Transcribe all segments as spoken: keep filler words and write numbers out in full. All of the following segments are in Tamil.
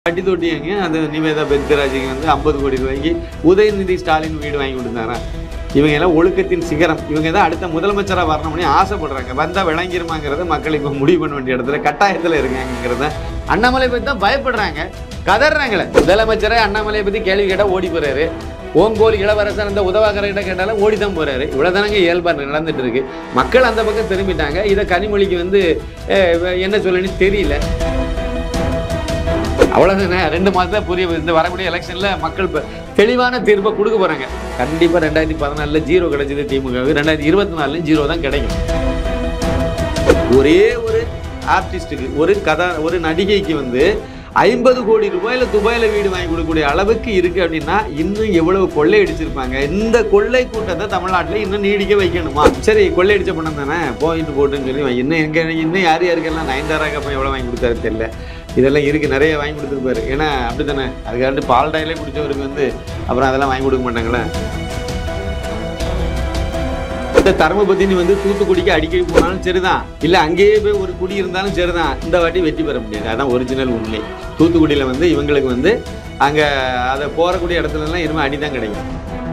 பட்டி தொட்டியங்க அது நிவேதா பெத்ராஜிக்கு வந்து ஐம்பது கோடி ரூபாய்க்கு உதயநிதி ஸ்டாலின் வீடு வாங்கி கொடுத்தாரா? இவங்க எல்லாம் ஒழுக்கத்தின் சிகரம். இவங்க தான் அடுத்த முதலமைச்சராக வரணும்னு ஆசைப்படுறாங்க. வந்தால் விளங்கிருமாங்கிறத மக்கள் இப்போ முடிவு பண்ண வேண்டிய இடத்துல கட்டாயத்தில் இருக்காங்கிறத அண்ணாமலை பற்றி தான் பயப்படுறாங்க, கதறாங்களே. முதலமைச்சரை அண்ணாமலையை பற்றி கேள்வி கேட்டால் ஓடி போறாரு. ஓங்கோல் இளவரசன் அந்த உதவாக்கரையிட்ட கேட்டாலும் ஓடி தான் போறாரு. இவ்வளோதானங்க இயல்பாக நடந்துட்டு இருக்கு. மக்கள் அந்த பக்கம் திரும்பிட்டாங்க. இதை கனிமொழிக்கு வந்து என்ன சொல்லணும்னு தெரியல. அவ்வளோதானே, ரெண்டு மாதத்தில் புரிய இந்த வரக்கூடிய எலெக்ஷனில் மக்கள் தெளிவான தீர்ப்பை கொடுக்க போகிறாங்க. கண்டிப்பாக ரெண்டாயிரத்தி பதினாலில் ஜீரோ கிடைச்சது திமுகவுக்கு, ரெண்டாயிரத்தி இருபத்தி நாலுலையும் ஜீரோ தான் கிடைக்கும். ஒரே ஒரு ஆர்டிஸ்ட்டுக்கு, ஒரு கதா ஒரு நடிகைக்கு வந்து ஐம்பது கோடி ரூபாயில் துபாயில் வீடு வாங்கி கொடுக்கக்கூடிய அளவுக்கு இருக்குது அப்படின்னா இன்னும் எவ்வளவு கொள்ளை அடிச்சிருப்பாங்க. இந்த கொள்ளை கூட்டத்தை தமிழ்நாட்டில் இன்னும் நீடிக்க வைக்கணுமா? சரி, கொள்ளை அடித்த பணம் தானே போயிட்டு போட்டுன்னு சொல்லி இன்னும் எங்கே இன்னும் யார் யாருக்கெல்லாம் நயன்தாராக்கு அப்போ எவ்வளோ வாங்கி கொடுத்தாரு தெரியல. இதெல்லாம் இருக்குது, நிறைய வாங்கி கொடுத்துருப்பாரு. ஏன்னா அப்படி தானே, அதுக்காண்டு பால் டாயிலே குடித்தவருக்கு வந்து அப்புறம் அதெல்லாம் வாங்கி கொடுக்க மாட்டாங்களே. இந்த தர்மபத்தினி வந்து தூத்துக்குடிக்கு அடிக்கடி போனாலும் சரிதான், இல்லை அங்கேயே போய் ஒரு குடி இருந்தாலும் சரிதான், இந்த வாட்டி வெற்றி பெற முடியாது. அதான் ஒரிஜினல் உண்மை. தூத்துக்குடியில் வந்து இவங்களுக்கு வந்து அங்கே அதை போகக்கூடிய இடத்துலலாம் இனிமேல் அடி தான் கிடைக்கும்.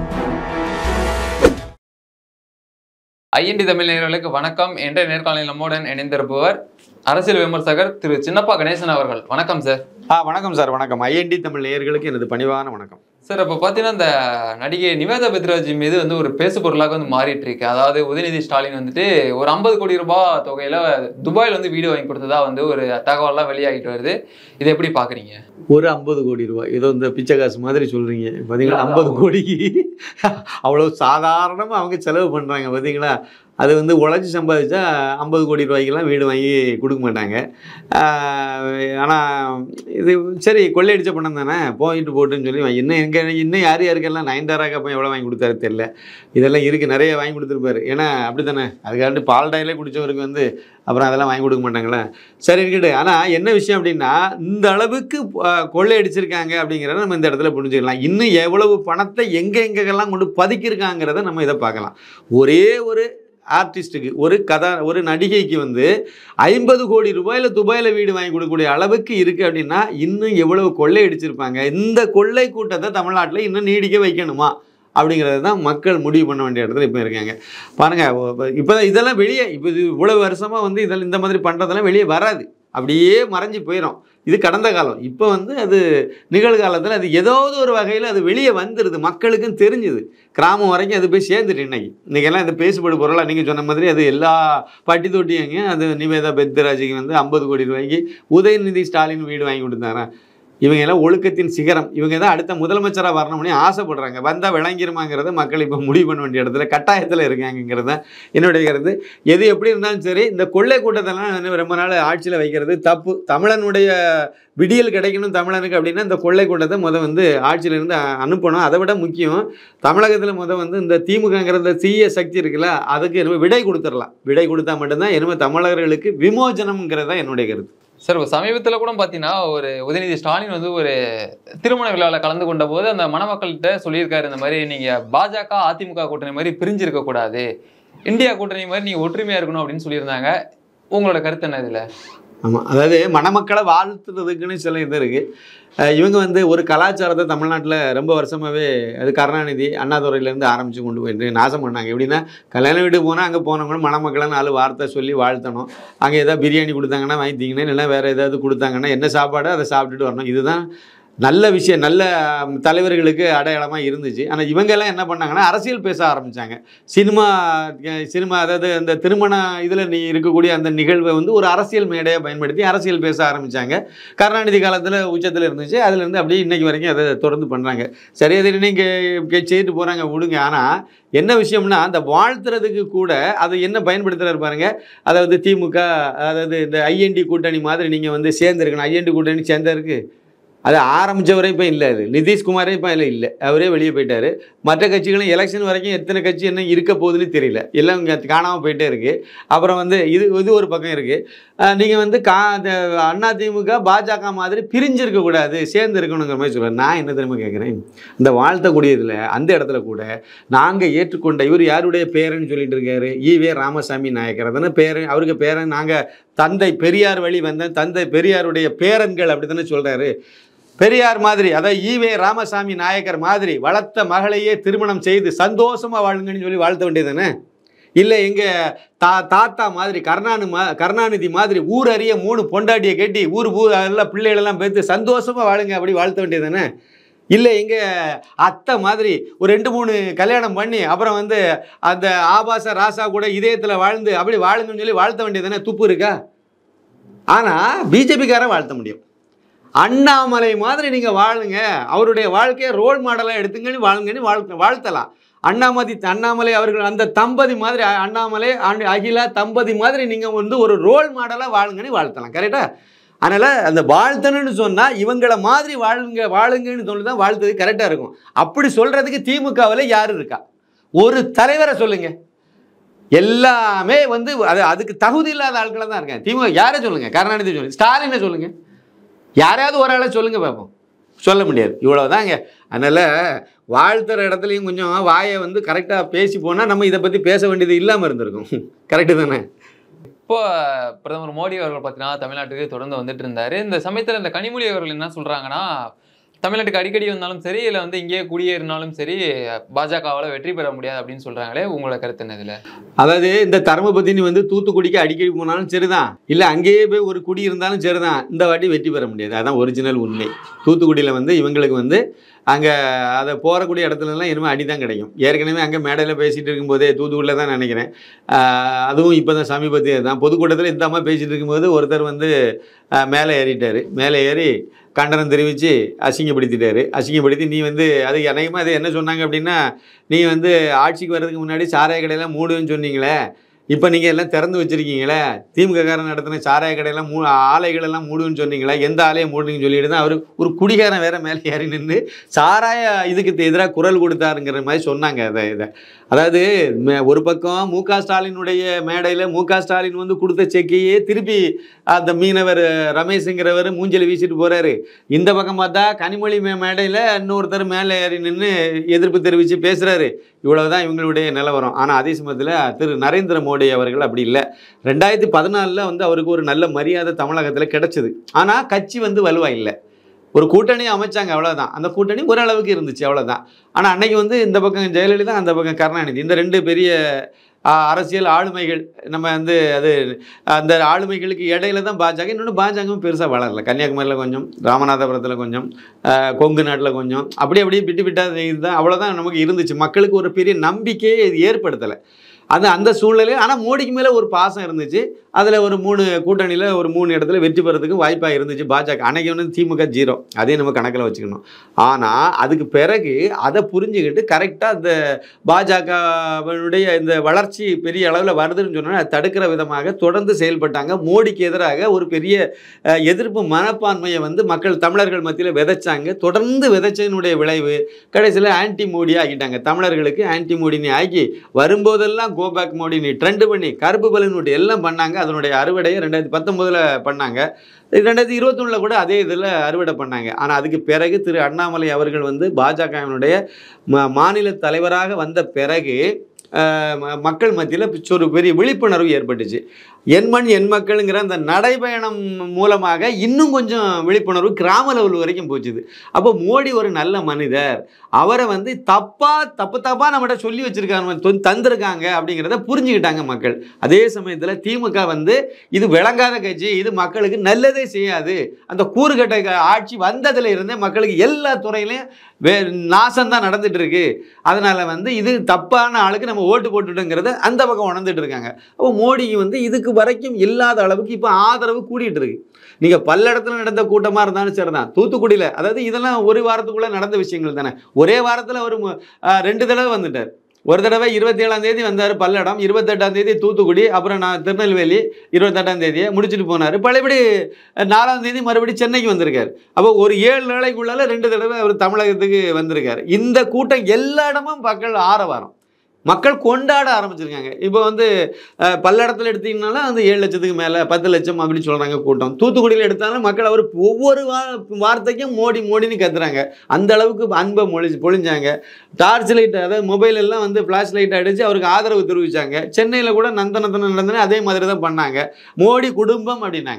ஐஎன்டி தமிழ் நேயர்களுக்கு வணக்கம். என்ற நேர்காணலில் நம்முடன் இணைந்திருப்பவர் அரசியல் விமர்சகர் திரு சின்னப்பா கணேசன் அவர்கள். வணக்கம் சார். ஆ வணக்கம் சார், வணக்கம். ஐஎன்டி தமிழ் நேயர்களுக்கு எனது பணிவான வணக்கம் சார். இப்போ பார்த்தீங்கன்னா இந்த நடிகை நிவேதா பெத்ராஜி மீது வந்து ஒரு பேசு பொருளாக வந்து மாறிட்டு இருக்கு. அதாவது உதயநிதி ஸ்டாலின் வந்துட்டு ஒரு ஐம்பது கோடி ரூபாய் தொகையில துபாயில் வந்து வீடு வாங்கி கொடுத்ததா வந்து ஒரு தகவல்லாம் வெளியாகிட்டு வருது. இதை எப்படி பாக்குறீங்க? ஒரு ஐம்பது கோடி ரூபாய் ஏதோ இந்த பிச்சை காசு மாதிரி சொல்றீங்க பார்த்தீங்களா? ஐம்பது கோடிக்கு அவ்வளோ சாதாரணமாக அவங்க செலவு பண்ணுறாங்க பார்த்தீங்களா? அது வந்து உழைச்சி சம்பாதிச்சா ஐம்பது கோடி ரூபாய்க்கெல்லாம் வீடு வாங்கி கொடுக்க மாட்டாங்க. ஆனால் இது சரி, கொள்ளையடிச்ச பணம் தானே போயிட்டு போட்டுன்னு சொல்லி இன்னும் எங்கே இன்னும் யார் யாருக்கெல்லாம் நயன்தாராக்கு அப்போ எவ்வளோ வாங்கி கொடுத்தாரு தெரியல. இதெல்லாம் இருக்குது, நிறைய வாங்கி கொடுத்துருப்பாரு. ஏன்னா அப்படி தானே, அதுக்காண்டு பால் டாயிலே குடித்தவருக்கு வந்து அப்புறம் அதெல்லாம் வாங்கி கொடுக்க மாட்டாங்களே. சரி இருக்கட்டு. ஆனால் என்ன விஷயம் அப்படின்னா, இந்த அளவுக்கு கொள்ளையடிச்சிருக்காங்க அப்படிங்கிறத நம்ம இந்த இடத்துல புரிஞ்சுக்கலாம். இன்னும் எவ்வளவு பணத்தை எங்கே எங்கெல்லாம் கொண்டு பதுக்கியிருக்காங்கிறத நம்ம இதை பார்க்கலாம். ஒரே ஒரு ஆர்டிஸ்ட்டுக்கு, ஒரு கதா ஒரு நடிகைக்கு வந்து ஐம்பது கோடி ரூபாயில் துபாயில் வீடு வாங்கி கொடுக்கக்கூடிய அளவுக்கு இருக்குது அப்படின்னா இன்னும் எவ்வளவு கொள்ளை அடிச்சிருப்பாங்க. இந்த கொள்ளை கூட்டத்தை தமிழ்நாட்டில் இன்னும் நீடிக்க வைக்கணுமா அப்படிங்கிறது தான் மக்கள் முடிவு பண்ண வேண்டிய இடத்துல இப்போ இருக்காங்க. பாருங்கள், இப்போ இதெல்லாம் வெளியே இப்போ இது இவ்வளவு வருஷமாக வந்து இதெல்லாம் இந்த மாதிரி பண்ணுறதெல்லாம் வெளியே வராது, அப்படியே மறைஞ்சி போயிடும். இது கடந்த காலம். இப்போ வந்து அது நிகழ்காலத்தில் அது ஏதாவது ஒரு வகையில் அது வெளியே வந்துடுது, மக்களுக்கும் தெரிஞ்சுது, கிராமம் வரைக்கும் அது போய் சேர்ந்துட்டு. இன்னைக்கு இன்றைக்கெல்லாம் இது பேசுபடு பொருளாக நீங்கள் சொன்ன மாதிரி அது எல்லா பட்டி தொட்டியங்க அது நிவேதா பெத்ராஜிக்கு வந்து ஐம்பது கோடி ரூபாய்க்கு உதயநிதி ஸ்டாலின் வீடு வாங்கி கொடுத்தாரா? இவங்க எல்லாம் ஒழுக்கத்தின் சிகரம். இவங்க தான் அடுத்த முதலமைச்சராக வரணும்னு ஆசைப்படுறாங்க. வந்தால் விளங்கிருமாங்கிறத மக்கள் இப்போ முடிவு பண்ண வேண்டிய இடத்துல கட்டாயத்தில் இருக்காங்கிறது தான் என்னுடைய கருத்து. எது எப்படி இருந்தாலும் சரி, இந்த கொள்ளை கூட்டத்தெல்லாம் ரொம்ப நாள் ஆட்சியில் வைக்கிறது தப்பு. தமிழனுடைய விடியல் கிடைக்கணும் தமிழனுக்கு அப்படின்னா இந்த கொள்ளை கூட்டத்தை முத வந்து ஆட்சியிலேருந்து அனுப்பணும். அதை விட முக்கியம், தமிழகத்தில் முத வந்து இந்த திமுகங்கிற இந்த தீய சக்தி இருக்குல்ல, அதுக்கு என்ன விடை கொடுத்துடலாம். விடை கொடுத்தா மட்டும்தான் இனிமேல் தமிழர்களுக்கு விமோசனம்ங்கிறது தான் என்னுடைய கருத்து. சார், சமீபத்தில் கூட பார்த்தீங்கன்னா ஒரு உதயநிதி ஸ்டாலின் வந்து ஒரு திருமண விழாவில் கலந்து கொண்ட போது அந்த மணமக்கள்கிட்ட சொல்லியிருக்காரு, இந்த மாதிரி நீங்கள் பாஜக அதிமுக கூட்டணி மாதிரி பிரிஞ்சிருக்க கூடாது, இந்தியா கூட்டணி மாதிரி நீங்கள் ஒற்றுமையாக இருக்கணும் அப்படின்னு சொல்லியிருந்தாங்க. உங்களோட கருத்து என்ன இதில்? ஆமாம், அதாவது மணமக்களை வாழ்த்துறதுக்குன்னு சில இது இருக்குது. இவங்க வந்து ஒரு கலாச்சாரத்தை தமிழ்நாட்டில் ரொம்ப வருஷமாகவே அது கருணாநிதி அண்ணாதுரையிலேருந்து ஆரம்பித்து கொண்டு போயிட்டு நாசம் பண்ணாங்க. எப்படின்னா, கல்யாண வீட்டுக்கு போனால் அங்கே போனவங்களும் மணமக்களை நாலு வார்த்தை சொல்லி வாழ்த்தணும். அங்கே எதாவது பிரியாணி கொடுத்தாங்கன்னா வாங்கித்தீங்கன்னா, இல்லைன்னா வேறு ஏதாவது கொடுத்தாங்கன்னா என்ன சாப்பாடு அதை சாப்பிட்டுட்டு வரணும். இதுதான் நல்ல விஷயம், நல்ல தலைவர்களுக்கு அடையாளமாக இருந்துச்சு. ஆனால் இவங்கெல்லாம் என்ன பண்ணாங்கன்னா அரசியல் பேச ஆரம்பித்தாங்க. சினிமா சினிமா அதாவது அந்த திருமண இதில் நீ இருக்கக்கூடிய அந்த நிகழ்வை வந்து ஒரு அரசியல் மேடையை பயன்படுத்தி அரசியல் பேச ஆரம்பித்தாங்க. கருணாநிதி காலத்தில் உச்சத்தில் இருந்துச்சு, அதுலேருந்து அப்படியே இன்றைக்கி வரைக்கும் அதை தொடர்ந்து பண்ணுறாங்க. சரி, அதை நீங்கள் செய்துட்டு போகிறாங்க, விடுங்க. ஆனால் என்ன விஷயம்னா, அந்த வாழ்த்துறதுக்கு கூட அதை என்ன பயன்படுத்துகிறாரு பாருங்க. அதாவது திமுக, அதாவது இந்த ஐஎன்டி கூட்டணி மாதிரி நீங்கள் வந்து சேர்ந்துருக்கணும். ஐஎன்டி கூட்டணி சேர்ந்தருக்கு அது ஆரம்பித்தவரே இப்போ இல்லை, அது நிதிஷ்குமாரே இப்போ அதில் இல்லை, அவரே வெளியே போயிட்டார். மற்ற கட்சிகளும் எலெக்ஷன் வரைக்கும் எத்தனை கட்சி என்ன இருக்க போகுதுன்னு தெரியல, எல்லாம் இங்கே காணாமல் போயிட்டே இருக்குது. அப்புறம் வந்து இது இது ஒரு பக்கம் இருக்குது. நீங்கள் வந்து கா அதிமுக பாஜக மாதிரி பிரிஞ்சிருக்கக்கூடாது, சேர்ந்து இருக்கணுங்கிற மாதிரி சொல்லுவேன். நான் என்ன தெரியுமா கேட்குறேன், இந்த வாழ்த்தக்கூடியதில் அந்த இடத்துல கூட நாங்கள் ஏற்றுக்கொண்ட இவர் யாருடைய பேரன்னு சொல்லிட்டு இருக்காரு, ஈவே ராமசாமி நாயக்கர் தானே பேரன். அவருக்கு பேரன் நாங்கள் தந்தை பெரியார் வழி வந்த தந்தை பெரியாருடைய பேரன்கள் அப்படி தானே சொல்கிறாரு. பெரியார் மாதிரி, அதாவது ஈவே ராமசாமி நாயக்கர் மாதிரி வளர்த்த மகளையே திருமணம் செய்து சந்தோஷமாக வாழுங்கன்னு சொல்லி வாழ்த்த வேண்டியதுதானே? இல்லை எங்கள் தா தாத்தா மாதிரி கருணானு மா கருணாநிதி மாதிரி ஊர் அறிய மூணு பொண்டாட்டியை கட்டி ஊர் ஊர் எல்லாம் பிள்ளைகளெல்லாம் பேர்த்து சந்தோஷமாக வாழுங்க அப்படி வாழ்த்த வேண்டியதுதானே? இல்லை எங்கள் அத்தை மாதிரி ஒரு ரெண்டு மூணு கல்யாணம் பண்ணி அப்புறம் வந்து அந்த ஆபாச ராசா கூட இதயத்தில் வாழ்ந்து அப்படி வாழுங்கன்னு சொல்லி வாழ்த்த வேண்டியதுதானே? துப்பு இருக்கா? ஆனால் பிஜேபிக்காரன் வாழ்த்த முடியும். அண்ணாமலை மாதிரி நீங்கள் வாழுங்க, அவருடைய வாழ்க்கையை ரோல் மாடலாக எடுத்துங்கன்னு வாழுங்கன்னு வாழ் வாழ்த்தலாம். அண்ணாமதி அண்ணாமலை அவர்கள் அந்த தம்பதி மாதிரி, அண்ணாமலை அகிலா தம்பதி மாதிரி நீங்கள் வந்து ஒரு ரோல் மாடலாக வாழுங்கன்னு வாழ்த்தலாம். கரெக்டா? அதனால் அந்த வாழ்த்தணுன்னு சொன்னால் இவங்களை மாதிரி வாழுங்க வாழுங்கன்னு சொல்லி தான் வாழ்த்தது கரெக்டாக இருக்கும். அப்படி சொல்கிறதுக்கு திமுகவில் யார் இருக்கா? ஒரு தலைவரை சொல்லுங்கள். எல்லாமே வந்து அது அதுக்கு தகுதி இல்லாத ஆட்களை தான் இருக்கேன். திமுக யாரை சொல்லுங்கள்? கருணாநிதி சொல்லுங்கள், ஸ்டாலினை சொல்லுங்கள், யாரையாவது ஒரு ஆளை சொல்லுங்கள் பார்ப்போம். சொல்ல முடியாது. இவ்வளோதாங்க. அதனால் வாழ்த்துற இடத்துலையும் கொஞ்சம் வாயை வந்து கரெக்டாக பேசி போனால் நம்ம இதை பற்றி பேச வேண்டியது இல்லாமல் இருந்திருக்கும். கரெக்டு தானே? இப்போ பிரதமர் மோடி அவர்கள் பார்த்தீங்கன்னா தமிழ்நாட்டுக்கு தொடர்ந்து வந்துட்டு இருந்தாரு. இந்த சமயத்தில் இந்த கனிமொழி அவர்கள் என்ன சொல்றாங்கன்னா, தமிழ்நாட்டுக்கு அடிக்கடி வந்தாலும் சரி, இல்லை வந்து இங்கேயே குடியேறினாலும் சரி, பாஜகவால் வெற்றி பெற முடியாது அப்படின்னு சொல்றாங்களே, உங்களோட கருத்து என்ன இதில்? அதாவது இந்த தர்மபுத்தினி வந்து தூத்துக்குடிக்கு அடிக்கடி போனாலும் சரிதான், இல்லை அங்கேயே போய் ஒரு குடி இருந்தாலும் சரிதான், இந்த வாட்டி வெற்றி பெற முடியாது. அதான் ஒரிஜினல் உண்மை. தூத்துக்குடியில் வந்து இவங்களுக்கு வந்து அங்கே அதை போகக்கூடிய இடத்துலலாம் இனிமேல் அடி தான் கிடைக்கும். ஏற்கனவே அங்கே மேடையில் பேசிகிட்டு இருக்கும்போதே தூத்துக்குடியில் தான் நினைக்கிறேன், அதுவும் இப்போ தான் சமீபத்திய தான் பொதுக்கூட்டத்தில் இந்த அம்மா பேசிகிட்டு இருக்கும்போது ஒருத்தர் வந்து மேலே ஏறிட்டார். மேலே ஏறி கண்டனம் தெரிவித்து அசிங்கப்படுத்திட்டாரு. அசிங்கப்படுத்தி நீ வந்து அது அநேகமாக அது என்ன சொன்னாங்க அப்படின்னா, நீ வந்து ஆட்சிக்கு வர்றதுக்கு முன்னாடி சாராய கடையெல்லாம் மூடுன்னு சொன்னீங்களே, இப்போ நீங்கள் எல்லாம் திறந்து வச்சுருக்கீங்களே, திமுககாரன் நடத்தின சாராய கடையெல்லாம் மூ ஆலைகளெல்லாம் மூடுன்னு சொன்னீங்களே, எந்த ஆலையை மூடுன்னு சொல்லிட்டு தான் அவர் ஒரு குடிகாரன் வேறு மேலே ஏறி நின்று சாராய இதுக்கு எதிராக குரல் கொடுத்தாருங்கிற மாதிரி சொன்னாங்க. அதை இதை அதாவது ஒரு பக்கம் மு க ஸ்டாலினுடைய மேடையில் மு க ஸ்டாலின் வந்து கொடுத்த செக்கையே திருப்பி அந்த மீனவர் ரமேஷுங்கிறவர் மூஞ்சில் வீசிட்டு போகிறாரு. இந்த பக்கம் பார்த்தா கனிமொழி மே மேடையில் இன்னொருத்தர் மேலே ஏறி நின்று எதிர்ப்பு தெரிவித்து பேசுகிறாரு. இவ்வளவுதான் இவங்களுடைய நிலவரம். ஆனால் அதே சமயத்தில் திரு நரேந்திர மோடி அவர்கள் அப்படி இல்லை. ரெண்டாயிரத்தி பதினாலில் வந்து அவருக்கு ஒரு நல்ல மரியாதை தமிழகத்தில் கிடைச்சிது. ஆனால் கட்சி வந்து வலுவாக இல்லை. ஒரு கூட்டணி அமைச்சாங்க, அவ்வளோதான். அந்த கூட்டணி ஓரளவுக்கு இருந்துச்சு, அவ்வளோதான். ஆனால் அன்னைக்கு வந்து இந்த பக்கம் ஜெயலலிதா, அந்த பக்கம் கருணாநிதி, இந்த ரெண்டு பெரிய அரசியல் ஆளுமைகள். நம்ம வந்து அது அந்த ஆளுமைகளுக்கு இடையில தான் பாஜக. இன்னொன்று பாஜகவும் பெருசாக வளரல. கன்னியாகுமரியில் கொஞ்சம், ராமநாதபுரத்தில் கொஞ்சம், கொங்கு நாட்டில் கொஞ்சம், அப்படி அப்படியே விட்டு விட்டால் இதுதான், அவ்வளோதான் நமக்கு இருந்துச்சு. மக்களுக்கு ஒரு பெரிய நம்பிக்கையை இது ஏற்படுத்தலை. அது அந்த சூழ்நிலை. ஆனால் மோடிக்கு மேலே ஒரு பாசம் இருந்துச்சு. அதில் ஒரு மூணு கூட்டணியில் ஒரு மூணு இடத்துல வெற்றி பெறதுக்கு வாய்ப்பாக இருந்துச்சு பாஜக. அன்னைக்கு வந்து திமுக ஜீரோ, அதையும் நம்ம கணக்கில் வச்சுக்கணும். ஆனால் அதுக்கு பிறகு அதை புரிஞ்சுக்கிட்டு கரெக்டாக இந்த பாஜகவுடைய இந்த வளர்ச்சி பெரிய அளவில் வருதுன்னு சொன்னோன்னா அதை தடுக்கிற விதமாக தொடர்ந்து செயல்பட்டாங்க. மோடிக்கு எதிராக ஒரு பெரிய எதிர்ப்பு மனப்பான்மையை வந்து மக்கள் தமிழர்கள் மத்தியில் விதைச்சாங்க. தொடர்ந்து விதைச்சதனுடைய விளைவு கடைசியில் ஆன்டி மோடி ஆகிட்டாங்க. தமிழர்களுக்கு ஆன்டி மோடினி ஆகி வரும்போதெல்லாம் கோபேக் மோடினி ட்ரெண்டு பண்ணி கருப்பு பலனுடைய எல்லாம் பண்ணாங்க. அதனுடைய அறுவடையை ரெண்டாயிரத்தி பத்தொம்போதில் பண்ணாங்க. ரெண்டாயிரத்தி இருபத்தொன்னில் கூட அதே இதில் அறுவடை பண்ணாங்க. ஆனால் அதுக்கு பிறகு திரு அண்ணாமலை அவர்கள் வந்து பாஜகவினுடைய மாநில தலைவராக வந்த பிறகு மக்கள் மத்தியில் ஒரு பெரிய விழிப்புணர்வு ஏற்பட்டுச்சு. என் மண் என் மக்களுங்கிற அந்த நடைபயணம் மூலமாக இன்னும் கொஞ்சம் விழிப்புணர்வு கிராம லெவல் வரைக்கும் போச்சுது. அப்போ மோடி ஒரு நல்ல மனிதர், அவரை வந்து தப்பாக தப்பு தப்பாக நம்மகிட்ட சொல்லி வச்சுருக்காங்க, தந்திருக்காங்க அப்படிங்கிறத புரிஞ்சுக்கிட்டாங்க மக்கள். அதே சமயத்தில் திமுக வந்து இது விளங்காத கட்சி, இது மக்களுக்கு நல்லதே செய்யாது, அந்த கூறுகட்ட ஆட்சி வந்ததில் இருந்தே மக்களுக்கு எல்லா துறையிலையும் வே நாசம்தான் நடந்துட்டு இருக்கு, அதனால் வந்து இது தப்பான ஆளுக்கு நம்ம ஓட்டு போட்டுட்டோங்கிறத அந்த பக்கம் உணர்ந்துட்டு இருக்காங்க. அப்போ மோடிக்கு வந்து இதுக்கு வரைக்கும் இல்லாத அளவுக்கு இப்போ ஆதரவு கூடிட்டு இருக்கு. நீங்கள் பல்லடத்தில் நடந்த கூட்டமாக இருந்தாலும் சரி தான், தூத்துக்குடியில், அதாவது இதெல்லாம் ஒரு வாரத்துக்குள்ளே நடந்த விஷயங்கள் தானே. ஒரே வாரத்தில் ஒரு ரெண்டு தடவை வந்துட்டார். ஒரு தடவை இருபத்தி ஏழாம் தேதி வந்தார் பல்லடம், இருபத்தெட்டாம் தேதி தூத்துக்குடி, அப்புறம் நான் திருநெல்வேலி இருபத்தெட்டாம் தேதியை முடிச்சுட்டு போனார். பழையபடி நாலாம் தேதி மறுபடி சென்னைக்கு வந்திருக்காரு. அப்போ ஒரு ஏழு நாளைக்குள்ளால ரெண்டு தடவை அவர் தமிழகத்துக்கு வந்திருக்காரு. இந்த கூட்டம் எல்லா இடமும் மக்கள் ஆரவாரம், மக்கள் கொண்டாட ஆரம்பிச்சிருக்காங்க. இப்போ வந்து பல்லடத்தில் எடுத்தீங்கன்னாலும் அந்த ஏழு லட்சத்துக்கு மேலே பத்து லட்சம் அப்படின்னு சொல்கிறாங்க கூட்டம். தூத்துக்குடியில் எடுத்தாலும் மக்கள் அவர் ஒவ்வொரு வா வார்த்தைக்கும் மோடி மோடின்னு கத்துறாங்க. அந்த அளவுக்கு அன்பை மொழி பொழிஞ்சாங்க. டார்ச் லைட், அதாவது மொபைல் எல்லாம் வந்து ஃப்ளாஷ் லைட் அடித்து அவருக்கு ஆதரவு தெரிவித்தாங்க. சென்னையில் கூட நந்தனத்தனம் நடந்தன அதே மாதிரி தான் பண்ணாங்க. மோடி குடும்பம் அப்படின்னாங்க.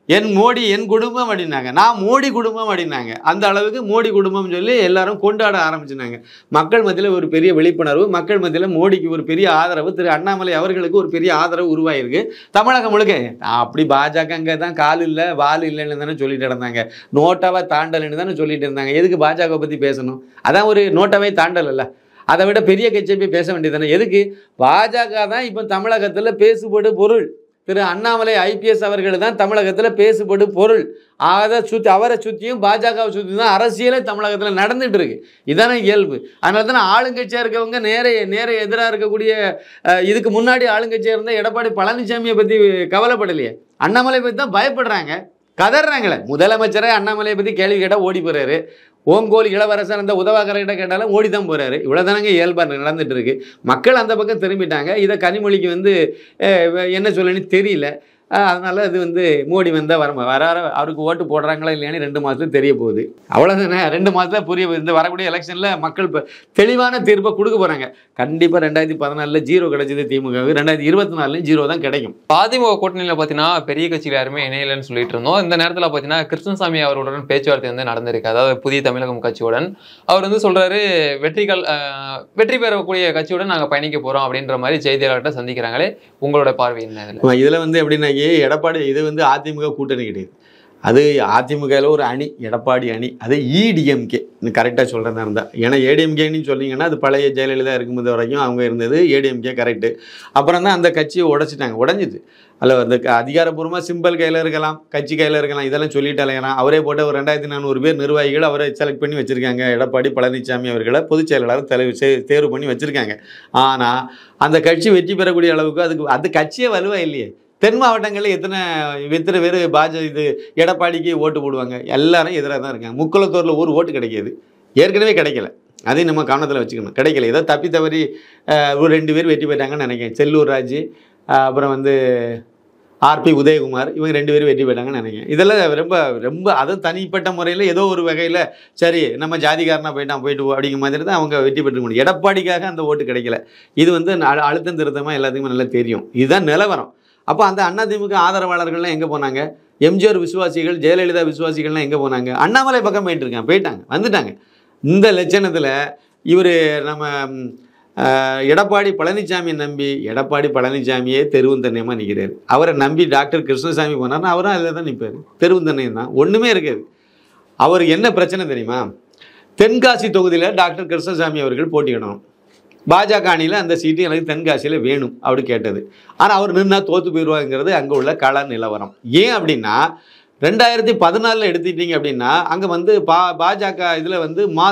என் மோடி என் குடும்பம் அப்படின்னாங்க, நான் மோடி குடும்பம் அப்படின்னாங்க. அந்த அளவுக்கு மோடி குடும்பம் சொல்லி எல்லாரும் கொண்டாட ஆரம்பிச்சுனாங்க. மக்கள் மத்தியில் ஒரு பெரிய விழிப்புணர்வு, மக்கள் மத்தியில் மோடிக்கு ஒரு பெரிய ஆதரவு, திரு அண்ணாமலை அவர்களுக்கு ஒரு பெரிய ஆதரவு உருவாயிருக்கு. தமிழகம் முழுக்க அப்படி பாஜக அங்கே தான் கால் இல்லை வால் இல்லைன்னு தானே சொல்லிட்டு இருந்தாங்க, நோட்டாவை தாண்டல்னு தானே சொல்லிட்டு இருந்தாங்க. எதுக்கு பாஜக பற்றி பேசணும்? அதான் ஒரு நோட்டாவை தாண்டல் இல்லை. அதை விட பெரிய கட்சியை போய் பேச வேண்டியது தானே. எதுக்கு? பாஜக தான் இப்போ தமிழகத்தில் பேசுபடு பொருள். திரு அண்ணாமலை ஐபிஎஸ் அவர்கள் தான் தமிழகத்தில் பேசுபடு பொருள். அதை சுற்றி அவரை சுற்றியும் பாஜகவை சுற்றி தான் அரசியலே தமிழகத்தில் நடந்துகிட்டு இருக்கு. இதானே இயல்பு. அதனால தானே ஆளுங்கட்சியாக இருக்கவங்க நேர நேர எதிராக இருக்கக்கூடிய இதுக்கு முன்னாடி ஆளுங்கட்சியாக இருந்த எடப்பாடி பழனிசாமியை பற்றி கவலைப்படலையே, அண்ணாமலை பற்றி தான் பயப்படுறாங்க, கதறாங்களே. முதலமைச்சரே அண்ணாமலையை பற்றி கேள்வி கேட்டால் ஓடி போகிறாரு. ஓங்கோல் இளவரசன் அந்த உதவாக்கரைகிட்ட கேட்டாலும் ஓடி தான் போகிறாரு. இவ்வளோ தானங்க இயல்பாக நடந்துட்டு இருக்கு. மக்கள் அந்த பக்கம் திரும்பிட்டாங்க. இதை கனிமொழிக்கு வந்து என்ன சொல்லணும்னு தெரியல. அதனால் அது வந்து மோடி வந்தால் வர வர அவருக்கு ஓட்டு போடுறாங்களா இல்லையான்னு ரெண்டு மாதத்துல தெரிய போகுது. அவ்வளோதானே. ரெண்டு மாதத்தில் புரிய இந்த வரக்கூடிய எலெக்ஷனில் மக்கள் இப்போ தெளிவான தீர்ப்பை கொடுக்க போகிறாங்க. கண்டிப்பாக ரெண்டாயிரத்தி பதினாலில் ஜீரோ கிடைச்சது திமுகவுக்கு, ரெண்டாயிரத்தி இருபத்தி நாலுலையும் ஜீரோ தான் கிடைக்கும். அதிமுக கூட்டணியில் பார்த்தீங்கன்னா பெரிய கட்சியில் யாருமே இணையலன்னு சொல்லிட்டு இருந்தோம். இந்த நேரத்தில் பார்த்தீங்கன்னா கிருஷ்ணசாமி அவருடன் பேச்சுவார்த்தை வந்து நடந்திருக்கு. அதாவது புதிய தமிழகம் கட்சியுடன் அவர் வந்து சொல்கிறாரு, வெற்றிகள் வெற்றி பெறக்கூடிய கட்சியுடன் நாங்கள் பயணிக்க போகிறோம் அப்படின்ற மாதிரி செய்தியாளர்கிட்ட சந்திக்கிறாங்களே. உங்களோட பார்வை என்ன இதில்? இதில் வந்து எப்படின்னா, எடப்பாடி இது வந்து அதிமுக கூட்டணி கிடையாது, அது அதிமுகவில் ஒரு அணி, எடப்பாடி அணி. அது இடிஎம்கே கரெக்டாக சொல்கிறதா இருந்தால். ஏன்னா ஏடிஎம்கேன்னு சொன்னீங்கன்னா அது பழைய ஜெயலலிதா இருக்கும்போது வரைக்கும் அவங்க இருந்தது ஏடிஎம்கே கரெக்டு. அப்புறம் தான் அந்த கட்சியை உடைச்சிட்டாங்க, உடஞ்சிது. அதில் அந்த அதிகாரப்பூர்வமாக சிம்பிள் கையில் இருக்கலாம், கட்சி கையில் இருக்கலாம், இதெல்லாம் சொல்லிட்டு அலையலாம். அவரே போட்ட ஒரு ரெண்டாயிரத்தி நானூறு பேர் நிர்வாகிகள் அவரை செலக்ட் பண்ணி வச்சுருக்காங்க. எடப்பாடி பழனிசாமி அவர்களை பொதுச் செயலாளர் தலைவர் தேர்வு பண்ணி வச்சுருக்காங்க. ஆனால் அந்த கட்சி வெற்றி பெறக்கூடிய அளவுக்கு அதுக்கு அது கட்சியே வலுவாக இல்லையே. தென் மாவட்டங்களில் எத்தனை எத்தனை பேர் பாஜ இது எடப்பாடிக்கு ஓட்டு போடுவாங்க? எல்லாரும் எதிராக தான் இருக்காங்க. முக்குளத்தூரில் ஒரு ஓட்டு கிடைக்கிது, ஏற்கனவே கிடைக்கல. அதையும் நம்ம கவனத்தில் வச்சுக்கணும். கிடைக்கல, ஏதோ தப்பி தவறி ஒரு ரெண்டு பேர் வெற்றி பெற்றாங்கன்னு நினைக்கிறேன். செல்லூர் ராஜ், அப்புறம் வந்து ஆர்பி உதயகுமார், இவங்க ரெண்டு பேரும் வெற்றி பெற்றாங்கன்னு நினைக்கிறேன். இதெல்லாம் ரொம்ப ரொம்ப அதுவும் தனிப்பட்ட முறையில் ஏதோ ஒரு வகையில் சரி நம்ம ஜாதிகாரனாக போயிட்டான் போயிட்டு அப்படிங்கிற மாதிரி தான் அவங்க வெற்றி பெற்று முடியும். எடப்பாடிக்காக அந்த ஓட்டு கிடைக்கல. இது வந்து அழுத்தம் திருத்தமாக எல்லாத்துக்குமே நல்லா தெரியும். இதுதான் நிலவரம். அப்போ அந்த அதிமுக ஆதரவாளர்கள்லாம் எங்கே போனாங்க? எம்ஜிஆர் விசுவாசிகள், ஜெயலலிதா விசுவாசிகள்லாம் எங்கே போனாங்க? அண்ணாமலை பக்கம் போயிட்டு இருக்காங்க, போயிட்டாங்க, வந்துட்டாங்க. இந்த லட்சணத்தில் இவர் நம்ம எடப்பாடி பழனிசாமி நம்பி, எடப்பாடி பழனிசாமியே தெருவுந்தன்யமாக நிற்கிறார். அவரை நம்பி டாக்டர் கிருஷ்ணசாமி போனார்னா அவரும் அதில் தான் நிற்பார். தெருவுந்தன்யம் தான், ஒன்றுமே இருக்காது. அவருக்கு என்ன பிரச்சனை தெரியுமா? தென்காசி தொகுதியில் டாக்டர் கிருஷ்ணசாமி அவர்கள் போட்டியிடணும். பாஜக அணியில் அந்த சீட்டு எனக்கு தென்காசியில் வேணும் அப்படி கேட்டது. ஆனால் அவர் நின்னா தோற்று போயிடுவாங்கிறது அங்கே உள்ள கள நிலவரம். ஏன் அப்படின்னா, ரெண்டாயிரத்தி பதினாலில் எடுத்துக்கிட்டீங்க அப்படின்னா அங்கே வந்து பா பாஜக இதில் வந்து மா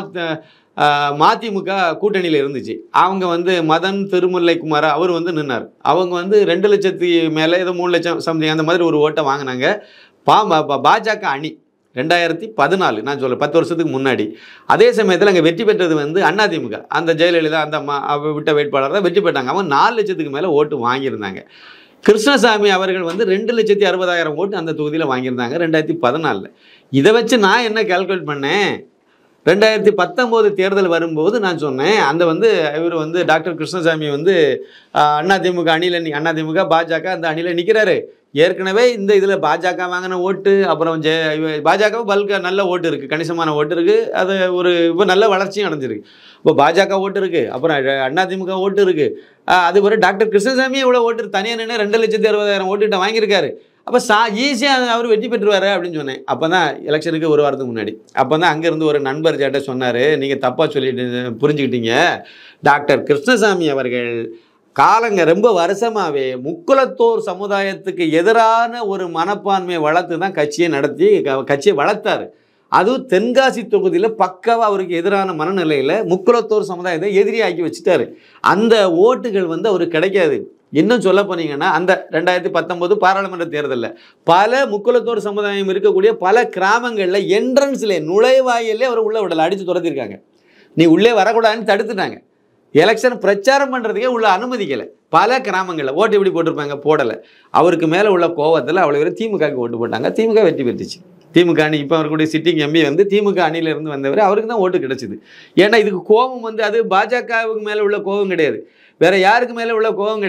மதிமுக கூட்டணியில் இருந்துச்சு. அவங்க வந்து மதன் திருமுல்லைக்குமார் அவர் வந்து நின்னார். அவங்க வந்து ரெண்டு லட்சத்தி மேலே ஏதோ மூணு லட்சம் சம்திங் அந்த மாதிரி ஒரு ஓட்டை வாங்கினாங்க. பா பாஜக அணி ரெண்டாயிரத்தி பதினாலு நான் சொல்ல பத்து வருஷத்துக்கு முன்னாடி. அதே சமயத்தில் அங்கே வெற்றி பெற்றது வந்து அதிமுக, அந்த ஜெயலலிதா அந்த விட்ட வேட்பாளர் தான் வெற்றி பெற்றாங்க. அவங்க நாலு லட்சத்துக்கு மேலே ஓட்டு வாங்கியிருந்தாங்க. கிருஷ்ணசாமி அவர்கள் வந்து ரெண்டு லட்சத்தி அறுபதாயிரம் ஓட்டு அந்த தொகுதியில் வாங்கியிருந்தாங்க ரெண்டாயிரத்தி பதினாலில். இதை வச்சு நான் என்ன கால்குலேட் பண்ணேன், ரெண்டாயிரத்தி பத்தொம்போது தேர்தல் வரும்போது நான் சொன்னேன், அந்த வந்து இவர் வந்து டாக்டர் கிருஷ்ணசாமி வந்து அதிமுக அணியில் அதிமுக பாஜக அந்த அணியில் நிற்கிறாரு. ஏற்கனவே இந்த இதில் பாஜக வாங்கின ஓட்டு, அப்புறம் ஜெ பாஜக பல்க நல்ல ஓட்டு இருக்குது, கணிசமான ஓட்டு இருக்குது. அது ஒரு இப்போ நல்ல வளர்ச்சியும் அடைஞ்சிருக்கு. இப்போ பாஜக ஓட்டு இருக்குது, அப்புறம் அதிமுக ஓட்டு இருக்குது. அது ஒரு டாக்டர் கிருஷ்ணசாமி இவ்வளோ ஓட்டு தனியாக நின்று ரெண்டு லட்சத்தி அறுபதாயிரம் ஓட்டுகிட்ட வாங்கியிருக்காரு. அப்போ சா ஈஸியாக அவர் வெற்றி பெற்றுவார் அப்படின்னு சொன்னேன். அப்போ தான் எலெக்ஷனுக்கு ஒரு வாரத்துக்கு முன்னாடி. அப்போ தான் அங்கேருந்து ஒரு நண்பர் சேட்ட சொன்னார், நீங்கள் தப்பாக சொல்லிட்டு புரிஞ்சுக்கிட்டீங்க. டாக்டர் கிருஷ்ணசாமி அவர்கள் காலங்க ரொம்ப வருஷமாகவே முக்குளத்தோர் சமுதாயத்துக்கு எதிரான ஒரு மனப்பான்மையை வளர்த்து தான் கட்சியை நடத்தி கட்சியை வளர்த்தார். அதுவும் தென்காசி தொகுதியில் பக்காவாக அவருக்கு எதிரான மனநிலையில் முக்குளத்தோர் சமுதாயத்தை எதிரியாக்கி வச்சுட்டாரு. அந்த ஓட்டுகள் வந்து அவருக்கு கிடைக்காது. இன்னும் சொல்ல போனீங்கன்னா அந்த ரெண்டாயிரத்தி பத்தொம்போது பாராளுமன்ற தேர்தலில் பல முக்குளத்தோர் சமுதாயம் இருக்கக்கூடிய பல கிராமங்களில் என்ட்ரன்ஸில் நுழைவாயிலே அவர் உள்ளே விடலை, அடித்து துரத்திருக்காங்க. நீ உள்ளே வரக்கூடாதுன்னு தடுத்துட்டாங்க. எலெக்ஷன் பிரச்சாரம் பண்ணுறதுக்கே உள்ள அனுமதிக்கலை. பல கிராமங்களில் ஓட்டு எப்படி போட்டிருப்பாங்க, போடலை. அவருக்கு மேலே உள்ள கோவத்தில் அவ்வளோ பேர் திமுகவுக்கு ஓட்டு போட்டாங்க. திமுக வெற்றி பெற்றுச்சு. திமுக அணி இப்போ அவருடைய சிட்டிங் எம்பி வந்து திமுக அணியிலிருந்து வந்தவர், அவருக்கு தான் ஓட்டு கிடைச்சிது. ஏன்னா இதுக்கு கோபம் வந்து அது பாஜகவுக்கு மேலே உள்ள கோபம் கிடையாது, வேற யாருக்கு மேலே உள்ள கோபம் கிடையாது.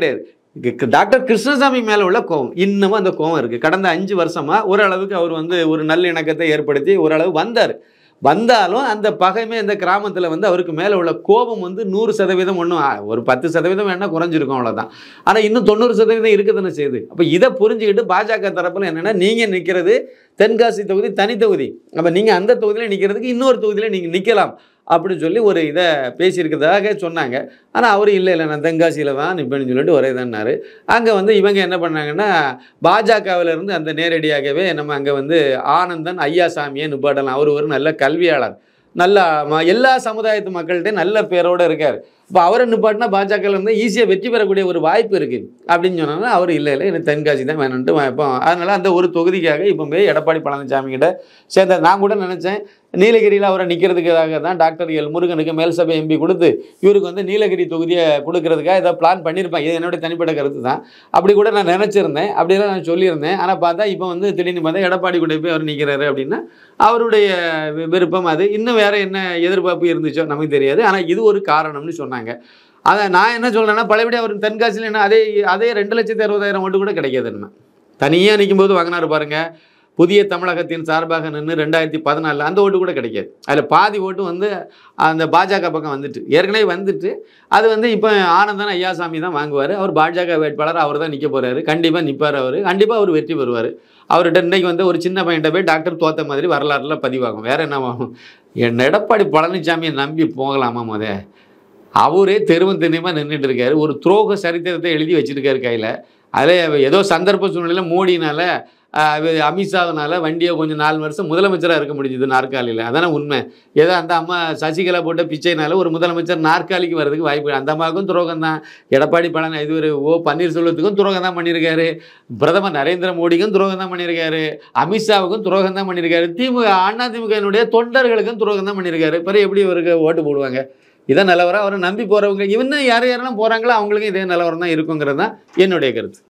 டாக்டர் கிருஷ்ணசாமி மேலே உள்ள கோவம் இன்னமும் அந்த கோவம் இருக்குது. கடந்த அஞ்சு வருஷமாக ஓரளவுக்கு அவர் வந்து ஒரு நல்லிணக்கத்தை ஏற்படுத்தி ஓரளவு வந்தார். வந்தாலும் அந்த பகைமை அந்த கிராமத்தில் வந்து அவருக்கு மேலே உள்ள கோபம் வந்து நூறு சதவீதம் ஒன்றும் ஒரு பத்து சதவீதம் வேணால் குறைஞ்சிருக்கும், அவ்வளோதான். ஆனால் இன்னும் தொண்ணூறு சதவீதம் இருக்குதுன்னு செய்யுது. அப்போ இதை புரிஞ்சுக்கிட்டு பாஜக தரப்பில் என்னென்னா, நீங்கள் நிற்கிறது தென்காசி தொகுதி தனி தொகுதி, அப்போ நீங்கள் அந்த தொகுதியில் நிற்கிறதுக்கு இன்னொரு தொகுதியில் நீங்கள் நிற்கலாம் அப்படின்னு சொல்லி ஒரு இதை பேசியிருக்கிறதாக சொன்னாங்க. ஆனால் அவர் இல்லை இல்லை நான் தென்காசியில் தான் நிற்பேன்னு சொல்லிட்டு ஒரே தான்னாரு. அங்கே வந்து இவங்க என்ன பண்ணாங்கன்னா, பாஜகவிலேருந்து அந்த நேரடியாகவே நம்ம அங்கே வந்து ஆனந்தன் ஐயாசாமியை நிப்பாட்டலாம். அவர் ஒரு நல்ல கல்வியாளர், நல்லா எல்லா சமுதாயத்து மக்கள்கிட்டையும் நல்ல பேரோடு இருக்கார். இப்போ அவரை நிப்பாட்டினா பாஜகவில் வந்து ஈஸியாக வெற்றி பெறக்கூடிய ஒரு வாய்ப்பு இருக்குது அப்படின்னு சொன்னாங்கன்னா, அவர் இல்லை இல்லை எனக்கு தென்காசி தான் வேணுன்ட்டு வைப்போம். அதனால் அந்த ஒரு தொகுதிக்காக இப்போ போய் எடப்பாடி பழனிசாமி கிட்ட சேர்ந்தார். நான் கூட நினச்சேன் நீலகிரியில் அவரை நிற்கிறதுக்காக தான் டாக்டர் எல் முருகனுக்கு மேல் சபை எம்பி கொடுத்து இவருக்கு வந்து நீலகிரி தொகுதியை கொடுக்கறதுக்காக ஏதோ பிளான் பண்ணியிருப்பேன். இது என்னுடைய தனிப்பட்ட கருத்து தான். அப்படி கூட நான் நினச்சிருந்தேன், அப்படியெல்லாம் நான் சொல்லியிருந்தேன். ஆனால் பார்த்தா இப்போ வந்து திடீர்னு பார்த்தா எடப்பாடி கூட போய் அவர் நிற்கிறாரு அப்படின்னா அவருடைய விருப்பம். அது இன்னும் வேறு என்ன எதிர்பார்ப்பு இருந்துச்சோ நமக்கு தெரியாது. ஆனால் இது ஒரு காரணம்னு சொன்னாங்க. அதை நான் என்ன சொல்கிறேன்னா, பழையபடி அவர் தென்காசியில் என்ன அதே அதே ரெண்டு லட்சத்தி அறுபதாயிரம் ஓட்டு கூட கிடைக்காது. நம்ம தனியாக நிற்கும் போது வாங்கினார் பாருங்கள், புதிய தமிழகத்தின் சார்பாக நின்று ரெண்டாயிரத்தி பதினாலில் அந்த ஓட்டு கூட கிடைக்காது. அதில் பாதி ஓட்டு வந்து அந்த பாஜக பக்கம் வந்துட்டு ஏற்கனவே வந்துட்டு அது வந்து இப்போ ஆனந்தன் ஐயாசாமி தான் வாங்குவார். அவர் பாஜக வேட்பாளர், அவர் தான் நிற்க போகிறாரு. கண்டிப்பாக நிற்பார், அவர் கண்டிப்பாக அவர் வெற்றி பெறுவார். அவர்கிட்ட இன்றைக்கி வந்து ஒரு சின்ன பையன்கிட்ட போய் டாக்டர் தோத்த மாதிரி வரலாறுல பதிவாகும். வேறு என்ன ஆகும்? என் எடப்பாடி பழனிசாமியை நம்பி போகலாமா? முத அவரே தெருவும் தென்னியமாக நின்றுட்டு இருக்காரு. ஒரு துரோக சரித்திரத்தை எழுதி வச்சுருக்காரு கையில். அதில் ஏதோ சந்தர்ப்ப சூழ்நிலையில் மோடினால அமித்ஷாவினால வண்டியை கொஞ்சம் நாலு வருஷம் முதலமைச்சராக இருக்க முடிஞ்சுது நாற்காலியில். அதானே உண்மை. ஏதோ அந்த அம்மா சசிகலா போட்ட பிச்சைனால ஒரு முதலமைச்சர் நாற்காலிக்கு வர்றதுக்கு வாய்ப்பு. அந்த அம்மாவுக்கும் துரோகம் தான். எடப்பாடி பழனி இது ஒரு ஓ பன்னீர்செல்வத்துக்கும் துரோகம் தான் பண்ணியிருக்காரு. பிரதமர் நரேந்திர மோடிக்கும் துரோகம் தான் பண்ணியிருக்காரு. அமித்ஷாவுக்கும் துரோகம் தான் பண்ணியிருக்காரு. திமுக அண்ணா திமுகனுடைய தொண்டர்களுக்கும் துரோகம் தான் பண்ணியிருக்காரு. பிறகு எப்படி இவருக்கு ஓட்டு போடுவாங்க? இதான் நிலவரம். அவரை நம்பி போகிறவங்க இன்னும் யார் யாரெல்லாம் போகிறாங்களோ அவங்களுக்கும் இதே நிலவரம் தான் இருக்குங்கிறது தான் என்னுடைய கருத்து.